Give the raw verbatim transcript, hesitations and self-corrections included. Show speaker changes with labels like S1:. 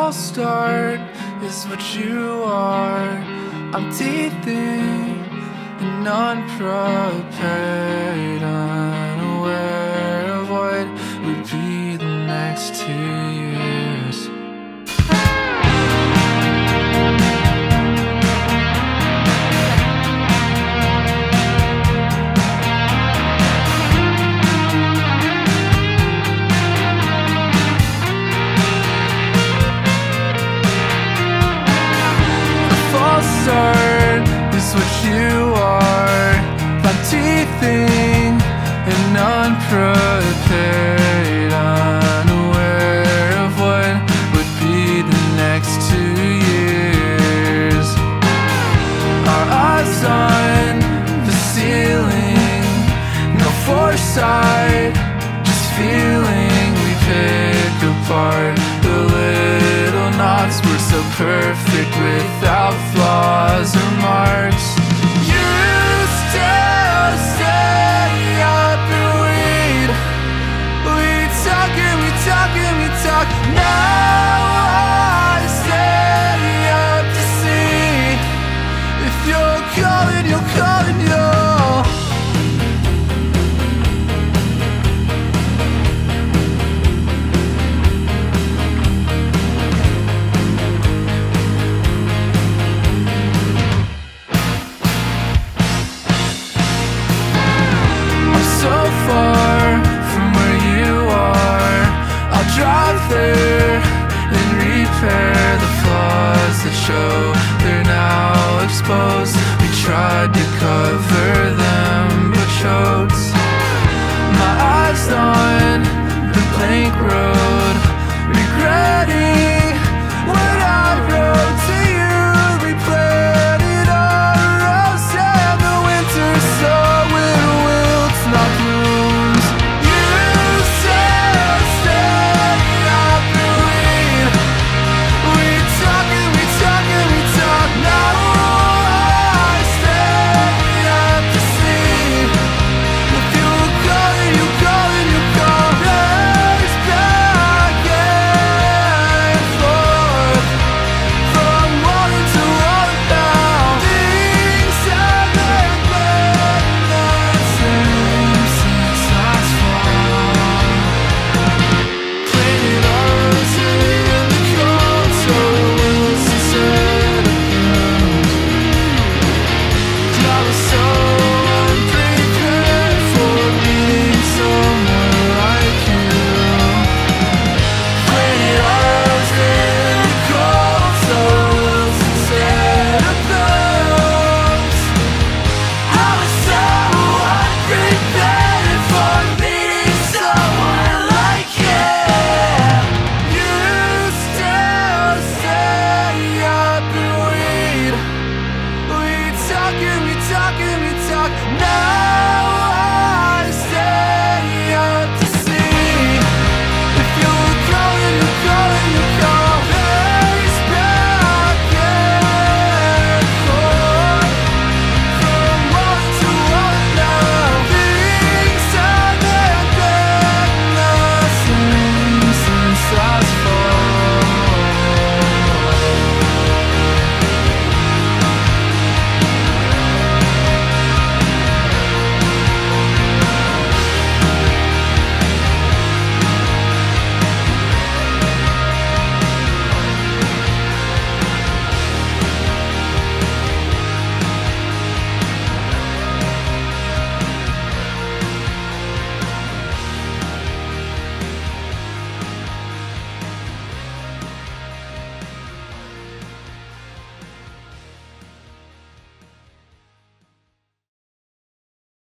S1: false start is what you are. I'm teething and unprepared, unaware of what would be the next two years. Start is what you are. I'm teething and unprepared, unaware of what would be the next two years. Our eyes on the ceiling, no foresight, just feeling. We pick apart the little knots. We're so perfect without flaws or marks. You still stay up and we'd We talk and we talk and we talk. Now I stay up to see if you're calling, you're calling, you're so far from where you are. I'll drive there and repair the flaws that show they're now exposed. We tried to cover